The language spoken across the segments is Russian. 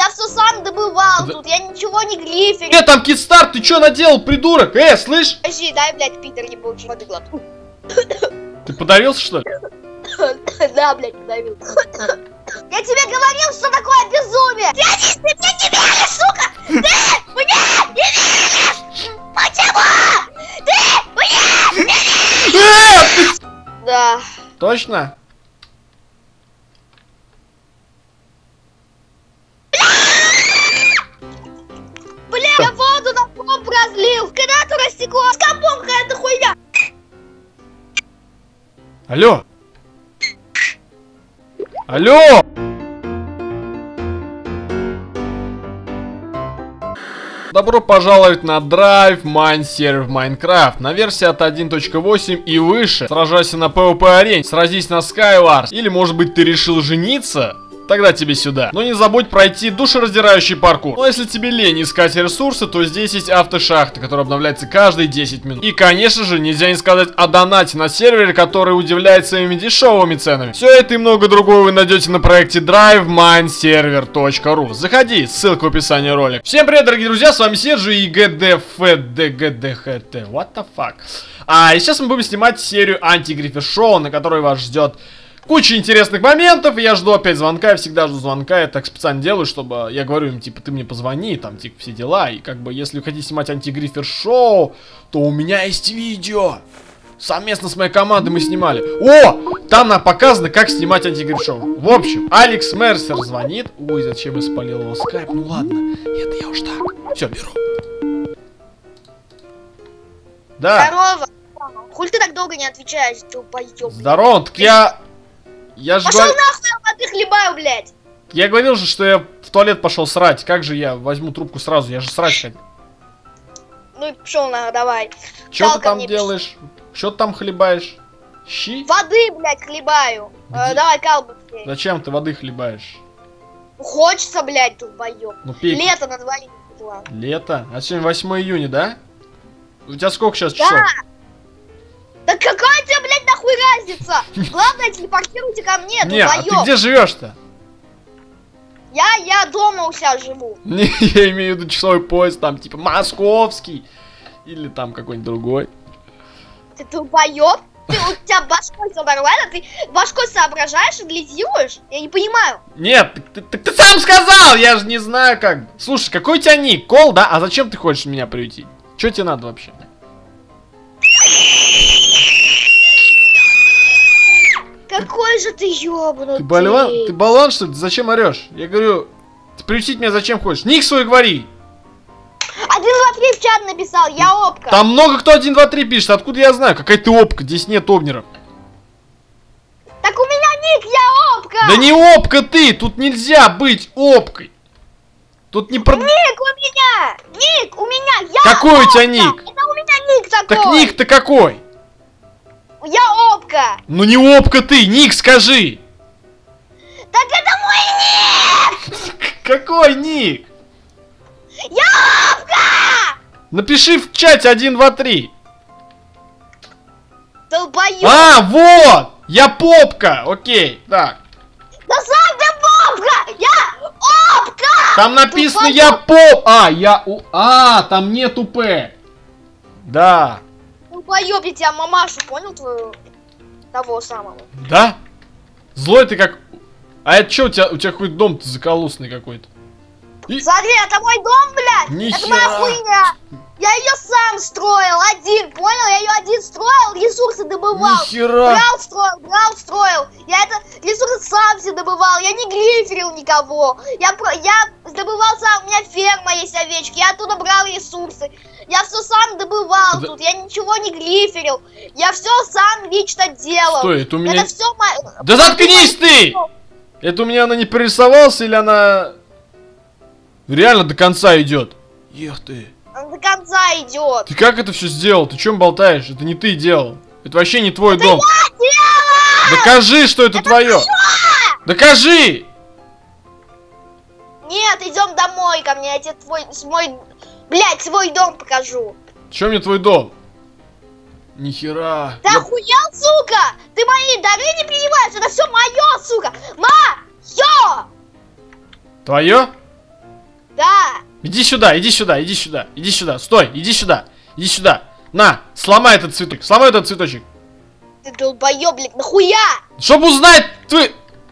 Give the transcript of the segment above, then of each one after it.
Я все сам добывал тут, я ничего не гриферил. Там Китстарт, ты что наделал, придурок? Слышь? Подожди, дай, блядь, Питер, не получил воды глотку. Ты подавился, что ли? Да, блядь, подавил. Я тебе говорил, что такое безумие! Ты мне не веришь, сука! Ты мне не веришь! Почему? Ты мне не веришь! Да. Точно? Бля, я воду на помп разлил! Когда ты растекло? С компом какая-то хуйня! Алло! Алло! Добро пожаловать на Drive Mine сервер в Minecraft на версии от 1.8 и выше. Сражайся на PvP арене, сразись на Skywars. Или может быть ты решил жениться? Тогда тебе сюда. Но не забудь пройти душераздирающий паркур. Но если тебе лень искать ресурсы, то здесь есть автошахта, которая обновляется каждые 10 минут. И конечно же нельзя не сказать о донате на сервере, который удивляет своими дешевыми ценами. Все это и много другого вы найдете на проекте DriveMineServer.ru. Заходи, ссылка в описании ролика. Всем привет, дорогие друзья, с вами Серджи и GDFDGDHT. What the fuck? И сейчас мы будем снимать серию антигрифер шоу, на которой вас ждет куча интересных моментов, и я жду опять звонка, я всегда жду звонка, я так специально делаю, чтобы я говорю им, типа, ты мне позвони, там, типа, все дела, и как бы, если вы хотите снимать антигрифер шоу, то у меня есть видео, совместно с моей командой мы снимали. О, там нам показано, как снимать антигрифер шоу. В общем, Алекс Мерсер звонит, ой, зачем я спалил его скайп, ну ладно, это я уж так, все, беру. Да. Здорово, хуй ты так долго не отвечаешь, долбоёб. Здорово, так я же пошел нахуй, я воды хлебаю, блядь. Я говорил же, что я в туалет пошел срать. Как же я возьму трубку сразу? Я же срать хотел. Ну и пошел на, давай. Что ты там делаешь? Что ты там хлебаешь? Щи? Воды, блядь, хлебаю. Давай, кал быстрее. Зачем ты воды хлебаешь? Хочется, блядь, долбоёб. Ну, пей. Лето на дворе. Лето? А сегодня 8 июня, да? У тебя сколько сейчас часов? Да какая тебе, блядь, нахуй разница? Главное, телепортируйте ко мне, Не, а ты долбоёб. где живешь-то? Я дома у себя живу. Не, я имею в виду часовой пояс, там, типа, московский. Или там какой-нибудь другой. Ты долбоёб? У тебя башкой все нормально? Ты башкой соображаешь, анализируешь? Я не понимаю. Нет, ты сам сказал, я же не знаю как. Слушай, какой у тебя ник? Кол, да? А зачем ты хочешь меня приютить? Что тебе надо вообще? Какой же ты ёбнутый. Ты болван? Ты болван, что ли? Ты зачем орешь? Я говорю, ты приютить меня зачем хочешь? Ник свой говори! 1, 2, 3 в чат написал, я опка. Там много кто 1, 2, 3 пишет, откуда я знаю? Какая ты опка, здесь нет обнеров. Так у меня ник, я опка. Да не опка ты, тут нельзя быть опкой. Тут не про... Ник у меня, я Какой опка. у тебя ник? Это у меня ник такой. Так ник-то какой? Я опка. Ну не опка ты, ник скажи. Так это мой ник. Какой ник? Я опка. Напиши в чате 1, 2, 3. Долбоёб. А, вот! Я попка! Окей, так. Да сам ты попка! Я опка! Там написано Долбоёб. я поп... там нету П. Да. Долбоёб, я тебя мамашу, понял твою? Того самого. Да? Злой ты как... А это что у тебя какой-то дом-то заколусный какой-то? Смотри, это мой дом, блядь! Нихера. Это моя хуйня! Я ее сам строил, один, понял? Я ее один строил, ресурсы добывал. Нихера. Брал, строил. Я это ресурсы сам себе добывал, я не гриферил никого. Я добывал сам, у меня ферма есть овечки, я оттуда брал ресурсы. Я все сам добывал тут, я ничего не гриферил. Я все сам лично делал. Стой, это у меня... Это все мое... Да заткнись ты! Это у меня она не прорисовалась или она... Реально до конца идет? Эх ты. Он до конца идет. Ты как это все сделал? Ты чем болтаешь? Это не ты делал. Это вообще не твой дом. Я делал! Докажи, что это твое. Докажи! Нет, идем домой ко мне, я тебе свой дом покажу. Че мне твой дом? Нихера. Ты охуел, сука? Ты мои дары не принимаешь, это все мое, сука. Моё! Твое? Да. Иди сюда, иди сюда, иди сюда, иди сюда. Стой, иди сюда, иди сюда. На, сломай этот цветок, сломай этот цветочек. Ты долбоёб, блядь, нахуя? Чтобы узнать, ты...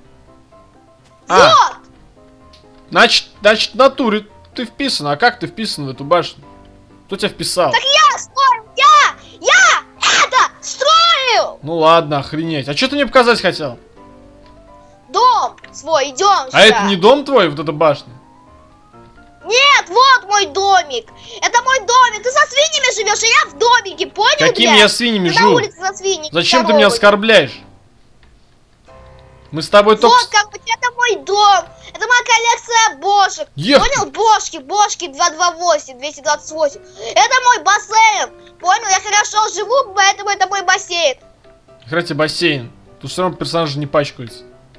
Вот! Значит, в натуре ты вписан. А как ты вписан в эту башню? Кто тебя вписал? Так я строил! Я это строил! Ну ладно, охренеть. А что ты мне показать хотел? Дом свой, идем сюда. А это не дом твой, вот эта башня? Нет, вот мой домик. Это мой домик. Ты со свиньями живешь, а я в домике, понял, Какими блядь? я свиньями Ты на живу? улице со свиньями. Зачем ты коровами. меня оскорбляешь? Мы с тобой только... Вот, как бы, это мой дом. Это моя коллекция бошек. Ехать. Понял? Бошки 228, 228. Это мой бассейн. Понял? Я хорошо живу, поэтому это мой бассейн. Храти бассейн. Тут все равно персонажи не пачкаются.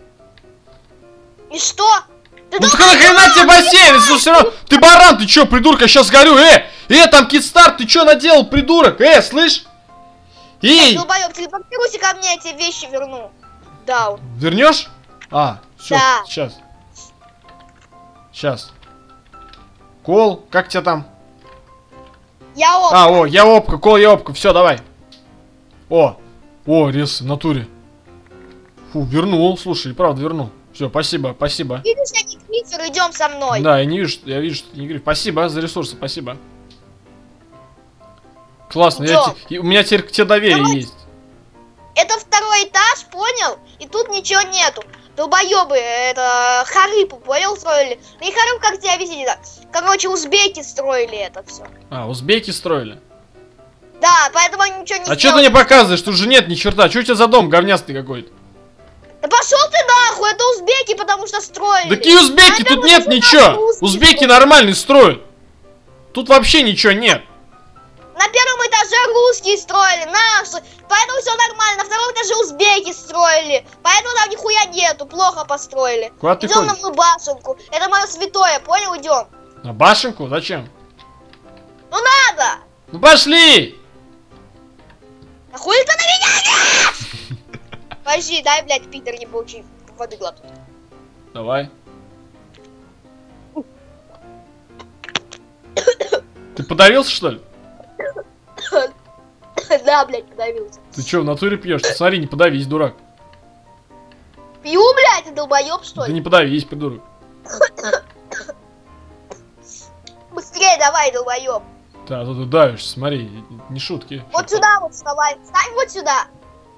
И что? Ты Ну думаешь, так нахрена тебе бассейн, если все равно... Ты баран, ты чё, придурка, сейчас горю, там Кидстарт, ты чё наделал, придурок, слышь? Эй! долбоёб, телепортируйся ко мне, я тебе вещи верну. Даун. Вернешь? А, все, Да. сейчас. Сейчас. Кол, как тебя там? Я оп. Я опка, Кол, я опка, все, давай. О, рез в натуре. Фу, вернул, слушай, правда вернул. Все, спасибо. Видишь, я не крифер, идем со мной. Да, я вижу, что ты не гриф. Спасибо за ресурсы, спасибо. Классно, у меня теперь к тебе доверие Давай. есть. Это второй этаж, понял? И тут ничего нету. Долбоёбы, это харыпу, понял, строили? Не харып, как тебя везде. Короче, узбеки строили это все. Узбеки строили. Да, поэтому они ничего не А что сделали. ты мне показываешь? Тут же нет ни черта. Что у тебя за дом говнястый какой-то? Да пошел ты нахуй, это узбеки, потому что строили. Какие узбеки? На Тут первом нет этаже ничего. русские Узбеки строят. нормальные строят. Тут вообще ничего нет. На первом этаже русские строили, наши. Поэтому все нормально. На втором этаже узбеки строили. Поэтому там нихуя нету, плохо построили. Куда ты Идем на ходишь? мою башенку. Это мое святое, понял, идем. На башенку? Зачем? Ну надо! Ну пошли! А хули ты на меня лезешь? Подожди, дай, блядь, Питер, не получи воды глотнуть. Давай. Ты подавился, что ли? Да, блядь, подавился. Ты что, в натуре пьешь? Ты смотри, не подавись, дурак. Пью, блядь, ты долбоёб, что Ты ли? не подавись, придурок. Быстрее давай, долбоёб. Да, тут ты давишь, смотри, не шутки. Вот сюда вот вставай. Встань вот сюда.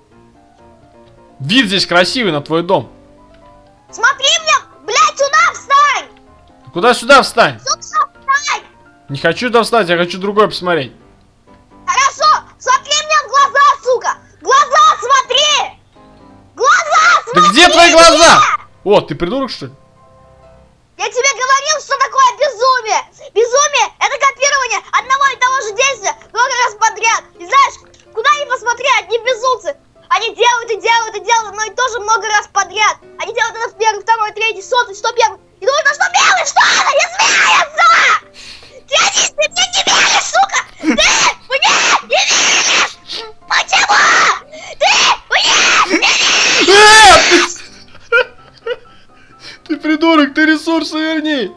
Вид здесь красивый на твой дом. Смотри мне, блядь, сюда встань! Куда сюда встань? Сюда встань! Не хочу туда встать, я хочу другое посмотреть. Хорошо, смотри мне в глаза, сука! Глаза смотри! Глаза Да смотри! где твои глаза? О, ты придурок, что ли? Я тебе говорил, что такое безумие! Безумие — это копирование одного и того же действия много раз подряд. И знаешь, куда ни посмотри, одни безумцы. Они делают и делают и делают, но и тоже много раз подряд. Они делают это в первый, второй, третий, сотый, 101. И думают, что белый, что она не смеется! Ты мне не веришь, сука! Ты мне не веришь! Почему? Ты мне не веришь! Ты придурок, ты ресурсы верни!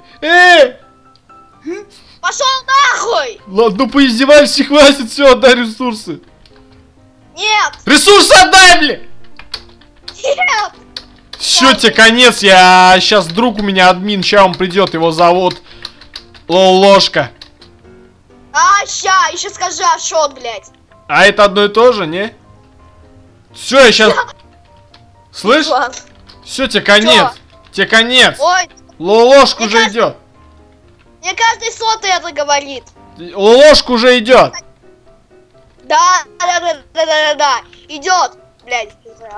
Пошел нахуй! Ладно, ну поиздевайся, хватит, все, отдай ресурсы. Нет! Ресурсы отдай, бля! Нет! Все, тебе конец, я сейчас друг у меня админ, сейчас он придет, его зовут Ложка. А, ща, еще скажи Ашот, блядь. А это одно и то же, не? Все, я сейчас... Слышь? Ладно. Все, тебе конец. Тебе конец. Ой, Ложка Мне уже кажется- идет. мне каждый сотый это говорит. Ложка уже идет. Да. Идет. Блядь.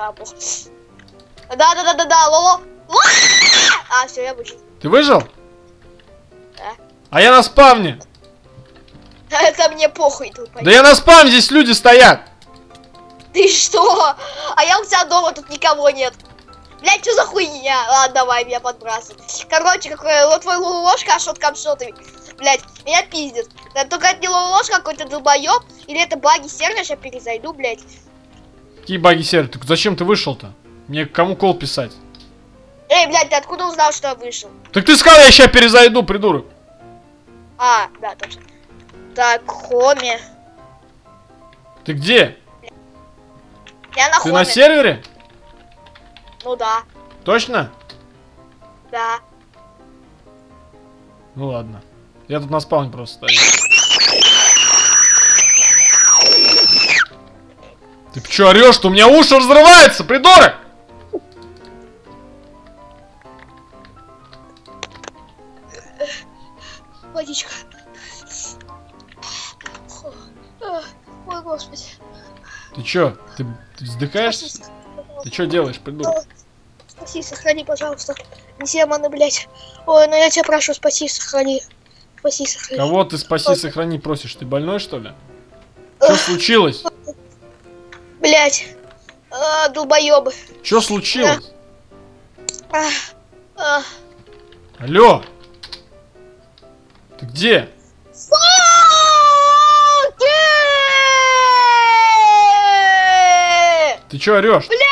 Да, лоло. А, все, я выжил. Ты выжил? Да. А я на спавне. Это мне похуй тут. Да я на спавне, здесь люди стоят. Ты что? А я у тебя дома, тут никого нет. Блядь, что за хуйня? Ладно, давай, меня подбрасывай. Короче, какой вот твой ложка, Ашот камшотами. Блядь, меня пиздит. Да, только это не ложка, какой-то долбоёб. Или это баги сервера, сейчас перезайду, блядь. Какие баги сервер? Так зачем ты вышел-то? Мне кому кол писать? Эй, блядь, ты откуда узнал, что я вышел? Так ты сказал, я сейчас перезайду, придурок. А, да, точно. Так, хоме. Ты где? Я на Ты хоме. на сервере? Ну да, Точно? да. Ну ладно. Я тут на спауне просто стою. Ты чё орёшь-то? У меня уши разрываются, придурок! Водичка. Ой, господи. Ты чё? Ты вздыхаешься? Спаси, Ты чё делаешь, придурок? спаси, сохрани, пожалуйста. Не демоны, блядь. Ой, ну я тебя прошу, спаси, сохрани. Спаси, сохрани. Кого ты спаси, сохрани просишь? Ты больной, что ли? Что случилось? Блядь. Долбоёбы. Что случилось? А. Алло! Ты где? Суки! Ты чё орёшь? Блядь!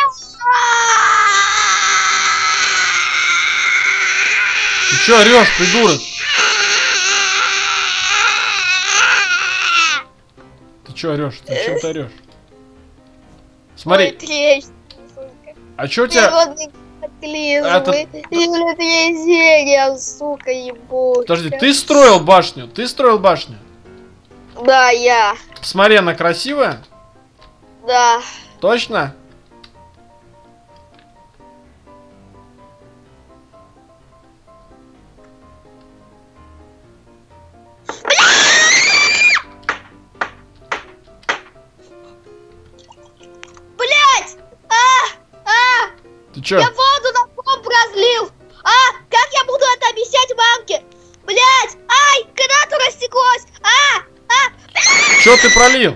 Ты чё орёшь, придурок? Ты чё орёшь? Ты чем ты орёшь? Смотри, Ой, трещина, сука. а чё у тебя... Природные катаклизмы. Землетрясения, сука, ебучая. Подожди, ты строил башню? Ты строил башню? Да, я. Смотри, она красивая? Да. Точно? Блять! Ты чё? Я воду на помп разлил! Как я буду это объяснять мамке? Блять! Ай! Когда-то растеклось! Чё ты пролил?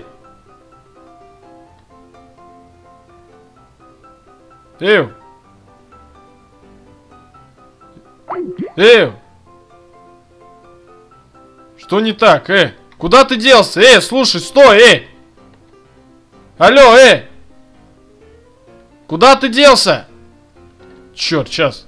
Эйв! Эйв! Что не так, Куда ты делся? Слушай, стой, Алло, Куда ты делся? Черт, сейчас.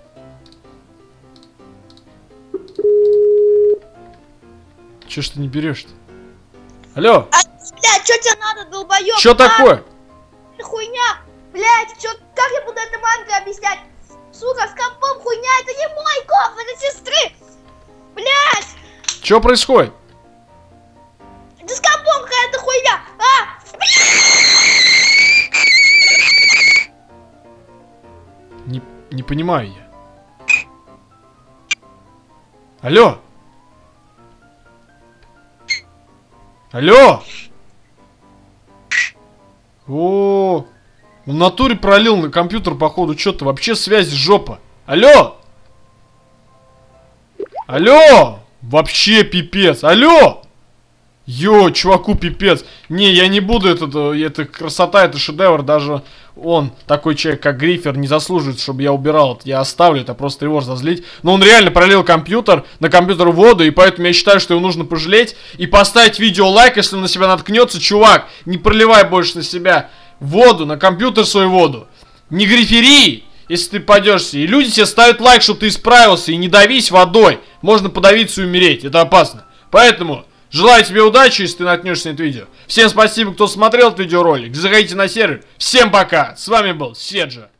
Чё ж ты не берешь-то? Алло! Блять, что тебе надо, долбоёб? Чё такое? Хуйня! Блять, как я буду это мамке объяснять? Сука, с компом хуйня, это не мой комп, это сестры! Блять! Чё происходит? Да с компом какая-то хуйня! Не понимаю я. Алло! Алло! О, в натуре пролил на компьютер, походу, что-то. Вообще связь жопа. Алло! Алло! Вообще пипец. Алло! Йо, чуваку пипец. Не, я не буду это красота, это шедевр. Даже он, такой человек, как Грифер, не заслуживает, чтобы я убирал это. Я оставлю, это просто его разозлить. Но он реально пролил на компьютер воду, и поэтому я считаю, что его нужно пожалеть и поставить видео лайк, если он на себя наткнется. Чувак, не проливай больше на себя воду, на компьютер свою воду. Не грифери, если ты падешься. И люди тебе ставят лайк, чтобы ты исправился, и не давись водой. Можно подавиться и умереть, это опасно. Поэтому... желаю тебе удачи, если ты наткнешься на это видео. Всем спасибо, кто смотрел этот видеоролик. Заходите на сервер. Всем пока. С вами был Седжа.